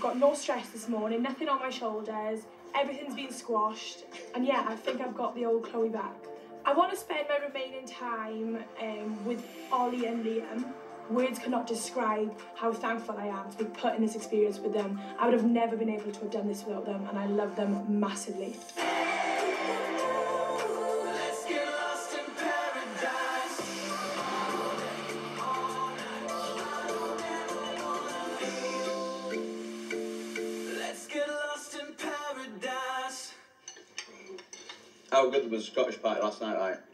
got no stress this morning, nothing on my shoulders, everything's been squashed, and yeah, I think I've got the old Chloe back. I want to spend my remaining time with Ollie and Liam. Words cannot describe how thankful I am to be put in this experience with them. I would have never been able to have done this without them, and I love them massively. Let's get lost in paradise. Let's get lost in paradise. How good was the Scottish party last night, right?